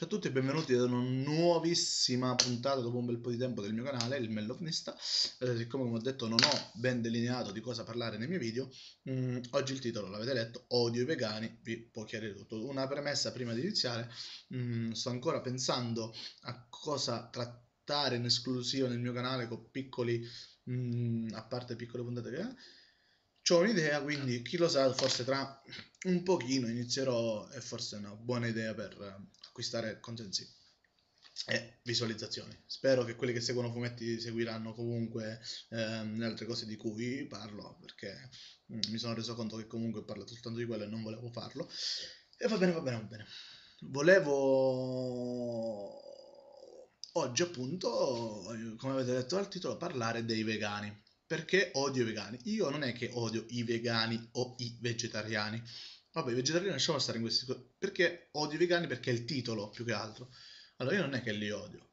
Ciao a tutti e benvenuti ad una nuovissima puntata dopo un bel po' di tempo del mio canale, il Mellovnista. Siccome come ho detto non ho ben delineato di cosa parlare nei miei video, oggi il titolo l'avete letto, odio i vegani, vi può chiarire tutto. Una premessa prima di iniziare, sto ancora pensando a cosa trattare in esclusiva nel mio canale con piccoli, a parte piccole puntate che ho un'idea, quindi chi lo sa, forse tra un pochino inizierò e forse è una buona idea per acquistare consensi e visualizzazioni. Spero che quelli che seguono fumetti seguiranno comunque le altre cose di cui parlo, perché mi sono reso conto che comunque ho parlato soltanto di quello e non volevo farlo. E va bene, va bene, va bene. Volevo oggi appunto, come avete detto dal titolo, parlare dei vegani. Perché odio i vegani? Io non è che odio i vegani o i vegetariani. Vabbè, i vegetariani lasciamo stare in questi perché odio i vegani perché è il titolo più che altro. Allora io non è che li odio.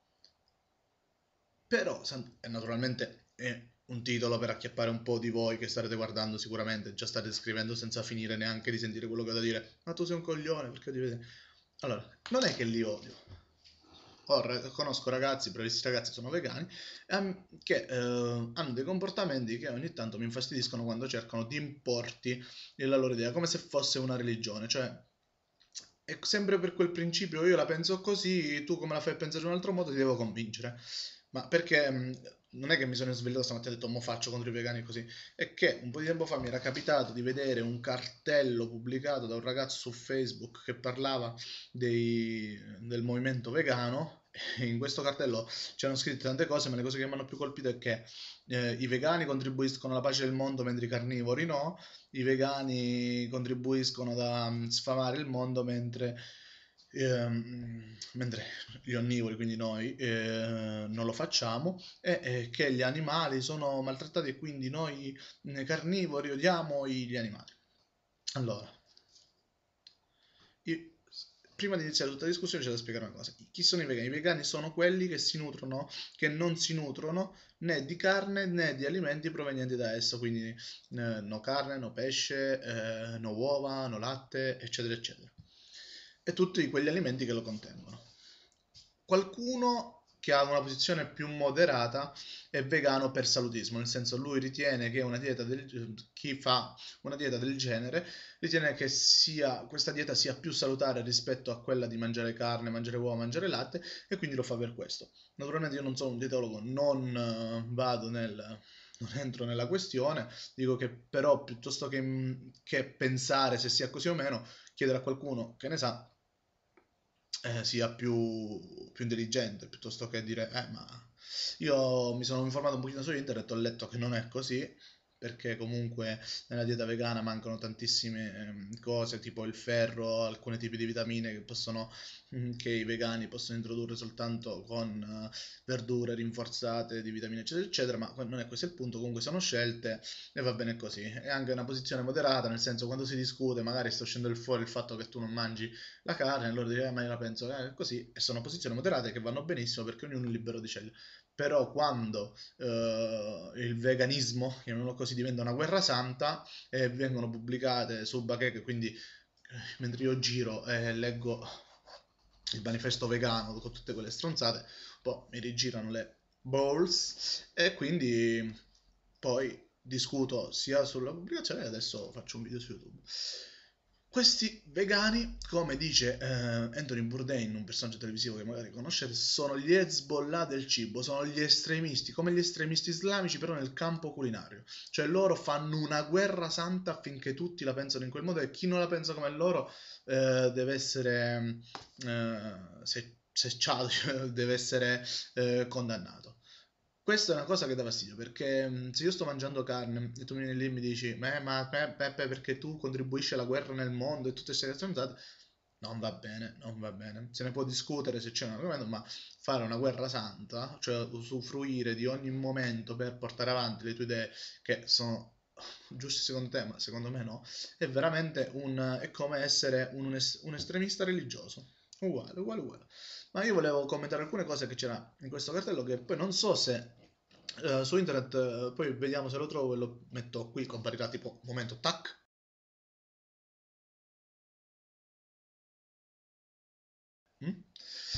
Però naturalmente è un titolo per acchiappare un po' di voi che starete guardando sicuramente, già state scrivendo senza finire neanche di sentire quello che ho da dire. Ma tu sei un coglione, perché odi vedere? Allora, non è che li odio. Conosco ragazzi, bravissimi ragazzi, sono vegani, che hanno dei comportamenti che ogni tanto mi infastidiscono quando cercano di importi la loro idea, come se fosse una religione, cioè è sempre per quel principio, io la penso così, tu come la fai pensare in un altro modo, ti devo convincere. Ma perché non è che mi sono svegliato stamattina e ho detto mo faccio contro i vegani così, è che un po' di tempo fa mi era capitato di vedere un cartello pubblicato da un ragazzo su Facebook che parlava del movimento vegano. E in questo cartello c'erano scritte tante cose, ma le cose che mi hanno più colpito è che i vegani contribuiscono alla pace del mondo mentre i carnivori no, i vegani contribuiscono ad sfamare il mondo mentre gli onnivori, quindi noi, non lo facciamo, e che gli animali sono maltrattati e quindi noi carnivori odiamo gli animali. Allora, io- prima di iniziare tutta la discussione c'è da spiegare una cosa. Chi sono i vegani? I vegani sono quelli che che non si nutrono né di carne né di alimenti provenienti da esso, quindi no carne, no pesce, no uova, no latte, eccetera, eccetera. E tutti quegli alimenti che lo contengono. Qualcuno che ha una posizione più moderata è vegano per salutismo, nel senso lui ritiene che chi fa una dieta del genere ritiene che questa dieta sia più salutare rispetto a quella di mangiare carne, mangiare uova, mangiare latte e quindi lo fa per questo. Naturalmente io non sono un dietologo, non entro nella questione, dico che però piuttosto che pensare se sia così o meno, chiedere a qualcuno che ne sa sia più intelligente, piuttosto che dire, ma io mi sono informato un pochino su internet, ho letto che non è così, perché comunque nella dieta vegana mancano tantissime cose, tipo il ferro, alcuni tipi di vitamine che i vegani possono introdurre soltanto con verdure rinforzate di vitamine, eccetera, eccetera, ma non è questo il punto, comunque sono scelte e va bene così. È anche una posizione moderata, nel senso quando si discute magari sta uscendo fuori il fatto che tu non mangi la carne, allora dire, ma io la penso così, e sono posizioni moderate che vanno benissimo perché ognuno è libero di scegliere. Però quando il veganismo, chiamiamolo così, diventa una guerra santa e vengono pubblicate su Bacheche, quindi mentre io giro e leggo il manifesto vegano con tutte quelle stronzate, poi mi rigirano le balls e quindi poi discuto sia sulla pubblicazione e adesso faccio un video su YouTube. Questi vegani, come dice Anthony Bourdain, un personaggio televisivo che magari conoscete, sono gli Hezbollah del cibo, sono gli estremisti, come gli estremisti islamici però nel campo culinario. Cioè loro fanno una guerra santa affinché tutti la pensano in quel modo e chi non la pensa come loro deve essere secciato, cioè, deve essere condannato. Questa è una cosa che dà fastidio perché se io sto mangiando carne e tu mi vieni lì e mi dici Peppe perché tu contribuisci alla guerra nel mondo e tutte queste stronzate, non va bene, non va bene. Se ne può discutere se c'è un argomento, ma fare una guerra santa, cioè usufruire di ogni momento per portare avanti le tue idee che sono giuste secondo te, ma secondo me no, è come essere un estremista religioso. Uguale, uguale, uguale. Ma io volevo commentare alcune cose che c'era in questo cartello che poi non so se su internet, poi vediamo se lo trovo e lo metto qui, comparirà tipo momento tac. Mm?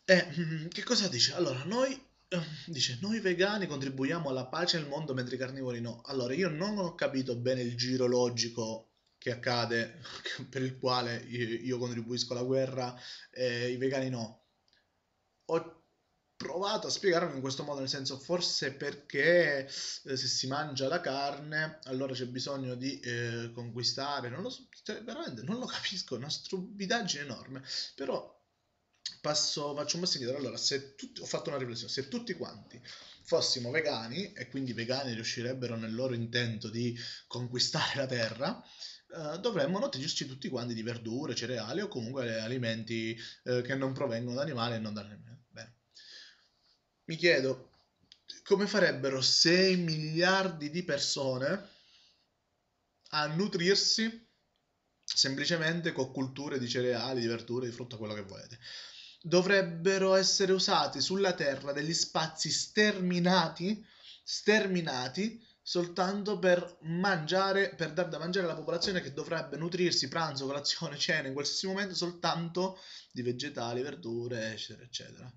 Che cosa dice? Allora, dice, noi vegani contribuiamo alla pace nel mondo mentre i carnivori no. Allora, io non ho capito bene il giro logico che accade, per il quale io contribuisco alla guerra e i vegani no. Ho provato a spiegarmi in questo modo, nel senso, forse perché se si mangia la carne, allora c'è bisogno di conquistare, non lo so, cioè, veramente non lo capisco, è una stupidaggine enorme, però faccio un passo indietro. Allora, ho fatto una riflessione, se tutti quanti fossimo vegani e quindi i vegani riuscirebbero nel loro intento di conquistare la terra, dovremmo nutrirci tutti quanti di verdure, cereali o comunque alimenti che non provengono da animali e non da animali. Bene. Mi chiedo come farebbero 6 miliardi di persone a nutrirsi semplicemente con culture di cereali, di verdure, di frutta, quello che volete. Dovrebbero essere usati sulla Terra degli spazi sterminati soltanto per mangiare, per dar da mangiare alla popolazione che dovrebbe nutrirsi pranzo, colazione, cena in qualsiasi momento soltanto di vegetali, verdure, eccetera, eccetera.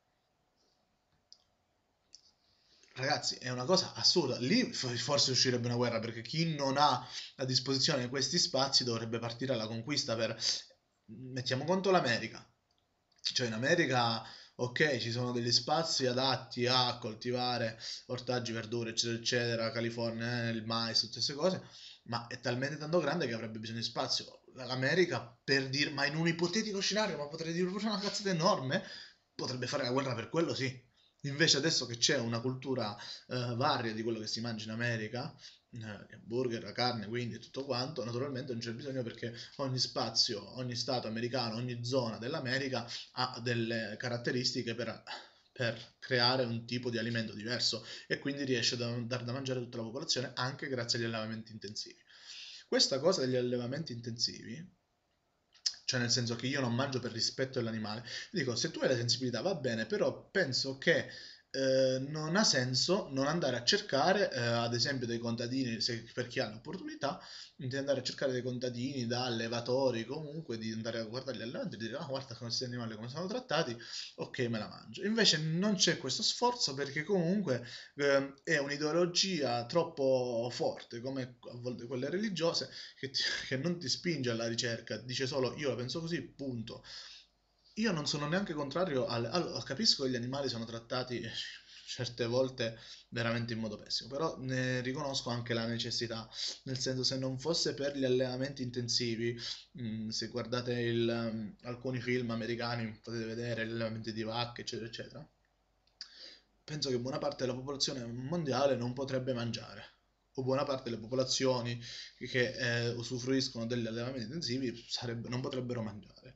Ragazzi, è una cosa assurda. Lì forse uscirebbe una guerra perché chi non ha a disposizione questi spazi dovrebbe partire alla conquista per... Mettiamo conto l'America. Cioè in America, ok, ci sono degli spazi adatti a coltivare ortaggi, verdure, eccetera, eccetera, California, il mais, tutte queste cose, ma è talmente tanto grande che avrebbe bisogno di spazio. L'America, per dire, ma in un ipotetico scenario, ma potrei dire proprio una cazzata enorme, potrebbe fare la guerra per quello, sì. Invece adesso che c'è una cultura varia di quello che si mangia in America, gli hamburger, la carne, quindi tutto quanto, naturalmente non c'è bisogno perché ogni spazio, ogni stato americano, ogni zona dell'America ha delle caratteristiche per creare un tipo di alimento diverso e quindi riesce a dar da mangiare a tutta la popolazione anche grazie agli allevamenti intensivi. Questa cosa degli allevamenti intensivi, cioè nel senso che io non mangio per rispetto dell'animale, dico se tu hai la sensibilità va bene, però penso che non ha senso non andare a cercare, ad esempio, dei contadini, per chi ha l'opportunità, di andare a cercare dei contadini da allevatori, comunque di andare a guardare gli allevamenti e dire, ah, guarda come questi animali come sono trattati, ok, me la mangio. Invece non c'è questo sforzo perché comunque è un'ideologia troppo forte, come a volte quelle religiose, che non ti spinge alla ricerca, dice solo io la penso così, punto. Io non sono neanche contrario allora, capisco che gli animali sono trattati certe volte veramente in modo pessimo, però ne riconosco anche la necessità, nel senso se non fosse per gli allevamenti intensivi, se guardate alcuni film americani potete vedere gli allevamenti di vacche, eccetera, eccetera, penso che buona parte della popolazione mondiale non potrebbe mangiare, o buona parte delle popolazioni che usufruiscono degli allevamenti intensivi non potrebbero mangiare.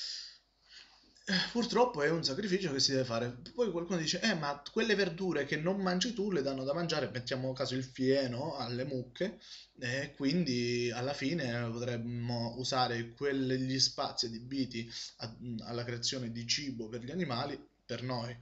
Purtroppo è un sacrificio che si deve fare. Poi qualcuno dice, ma quelle verdure che non mangi tu le danno da mangiare, mettiamo caso il fieno alle mucche, e quindi alla fine potremmo usare quegli spazi adibiti alla creazione di cibo per gli animali per noi.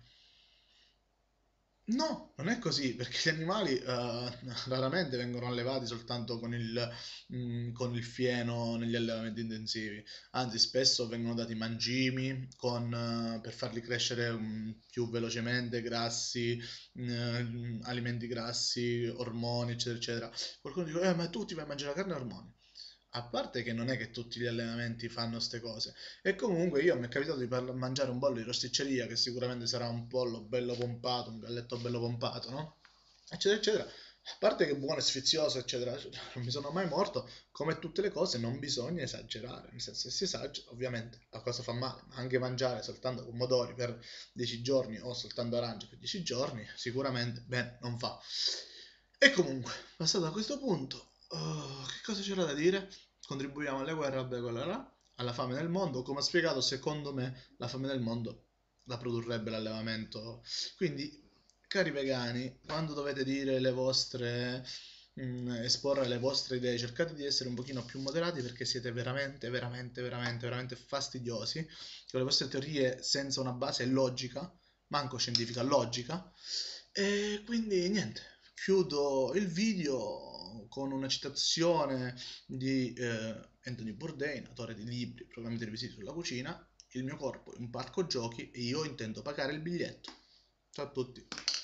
No, non è così, perché gli animali raramente vengono allevati soltanto con il fieno negli allevamenti intensivi, anzi spesso vengono dati mangimi per farli crescere più velocemente, grassi, alimenti grassi, ormoni, eccetera, eccetera. Qualcuno dice, ma tu ti vai a mangiare la carne e ormoni. A parte che non è che tutti gli allenamenti fanno queste cose. E comunque io mi è capitato di mangiare un bollo di rosticceria, che sicuramente sarà un pollo bello pompato, un galletto bello pompato, no? Eccetera, eccetera. A parte che è buono e sfizioso, eccetera, eccetera, non mi sono mai morto. Come tutte le cose non bisogna esagerare. Nel senso, se si esagera, ovviamente la cosa fa male. Ma anche mangiare soltanto pomodori per 10 giorni o soltanto arance per 10 giorni, sicuramente, bene, non fa. E comunque, passato a questo punto, che cosa c'era da dire? Contribuiamo alle guerre, vabbè, quella là, alla fame nel mondo. Come ho spiegato, secondo me la fame nel mondo la produrrebbe l'allevamento. Quindi, cari vegani, quando dovete dire le vostre, esporre le vostre idee, cercate di essere un pochino più moderati perché siete veramente, veramente, veramente, veramente fastidiosi con le vostre teorie senza una base logica, manco scientifica, logica. E quindi niente, chiudo il video con una citazione di Anthony Bourdain, autore di libri, programmi televisivi sulla cucina, il mio corpo è un parco giochi e io intendo pagare il biglietto. Ciao a tutti.